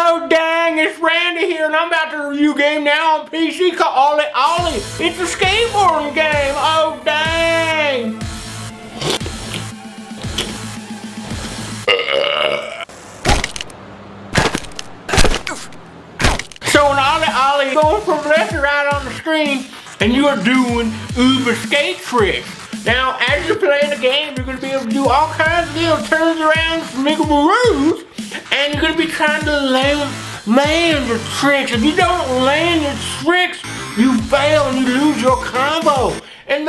Oh dang, it's Randy here and I'm about to review a game now on PC called OlliOlli. It's a skateboarding game. Oh dang. So in OlliOlli, going from left to right on the screen and you are doing uber skate tricks. Now, as you're playing the game, you're going to be able to do all kinds of little turns around, smigabaroos, and you're going to be trying to land your tricks. If you don't land your tricks, you fail and you lose your combo. And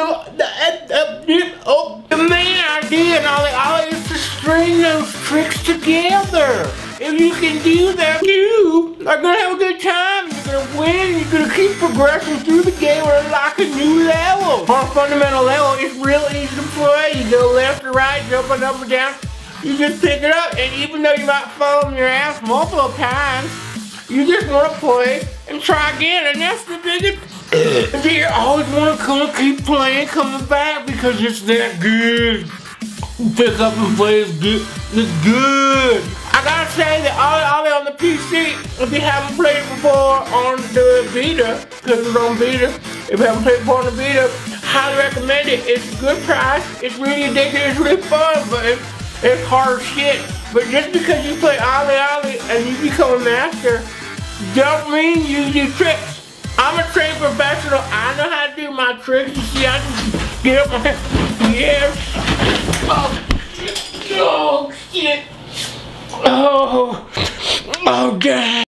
the main idea in OlliOlli is to string those tricks together. If you can do that, you are going to have a good time. You're going to win. You're going to keep progressing through the game or unlock a new level. On a fundamental level, it's real easy to play. You go left or right, jumping up and down. You just pick it up, and even though you might fall on your ass multiple times, you just want to play and try again. And that's the biggest. You always want to keep playing, coming back because it's that good. Pick up and play is good. It's good. I gotta say that OlliOlli on the PC, if you haven't played it before on the Vita, because it's on Vita, if you haven't played it before on the Vita, highly recommend it. It's a good price. It's really addictive. It's really fun, but it's hard shit. But just because you play OlliOlli and you become a master, don't mean you do tricks. I'm a trained professional. I know how to do my tricks. You see, I just get up my head. Yes. Oh shit. Oh shit. Oh. Oh, God.